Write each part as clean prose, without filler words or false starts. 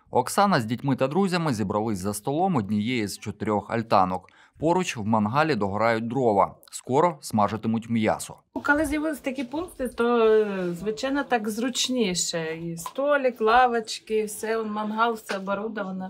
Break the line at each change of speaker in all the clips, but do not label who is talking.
Оксана з дітьми та друзями зібрались за столом однієї з 4 альтанок. Поруч в мангалі догорають дрова. Скоро смажитимуть м'ясо.
Коли з'явилися такі пункти, то, звичайно, так зручніше. І столик, лавочки, все, мангал, все оборудовано.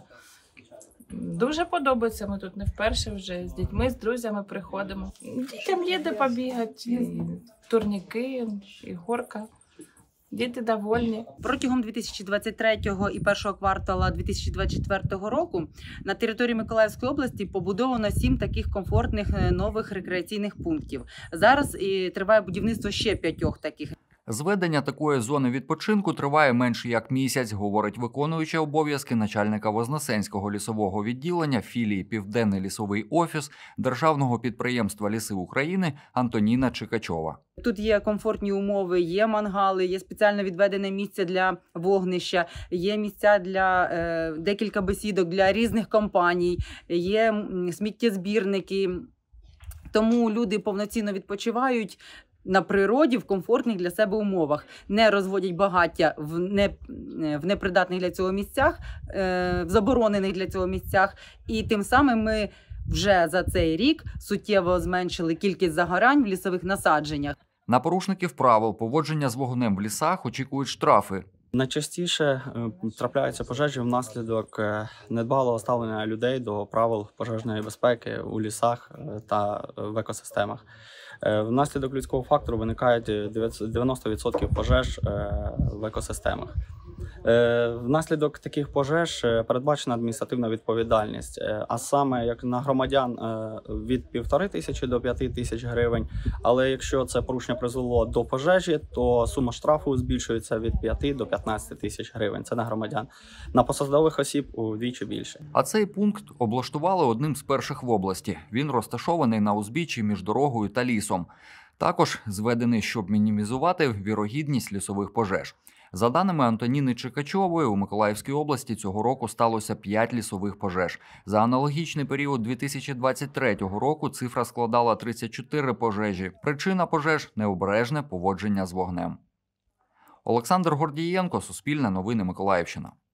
Дуже подобається, ми тут не вперше вже. З дітьми, з друзями приходимо. Дітям є де побігати, і турніки, і горка. Діти довольні.
Протягом 2023 і першого квартала 2024 року на території Миколаївської області побудовано 7 таких комфортних нових рекреаційних пунктів. Зараз і триває будівництво ще 5 таких.
Зведення такої зони відпочинку триває менше як місяць, говорить виконуюча обов'язки начальника Вознесенського лісового відділення філії «Південний лісовий офіс» Державного підприємства «Ліси України» Антоніна Чикачова.
Тут є комфортні умови, є мангали, є спеціально відведене місце для вогнища, є місця для декілька бесідок для різних компаній, є сміттєзбірники. Тому люди повноцінно відпочивають на природі в комфортних для себе умовах, не розводять багаття в непридатних для цього місцях, в заборонених для цього місцях. І тим самим ми вже за цей рік суттєво зменшили кількість загорань в лісових насадженнях.
На порушників правил поводження з вогнем в лісах очікують штрафи.
Найчастіше трапляються пожежі внаслідок недбалого ставлення людей до правил пожежної безпеки у лісах та в екосистемах. Внаслідок людського фактору виникають 90% пожеж в екосистемах. Внаслідок таких пожеж передбачена адміністративна відповідальність, а саме як на громадян від 1500 до 5000 гривень. Але якщо це порушення призвело до пожежі, то сума штрафу збільшується від 5 до 15 тисяч гривень. Це на громадян. На посадових осіб удвічі більше.
А цей пункт облаштували одним з перших в області. Він розташований на узбіччі між дорогою та лісом. Також зведений, щоб мінімізувати вірогідність лісових пожеж. За даними Антоніни Чикачової, у Миколаївській області цього року сталося 5 лісових пожеж. За аналогічний період 2023 року цифра складала 34 пожежі. Причина пожеж – необережне поводження з вогнем. Олександр Гордієнко, Суспільне новини, Миколаївщина.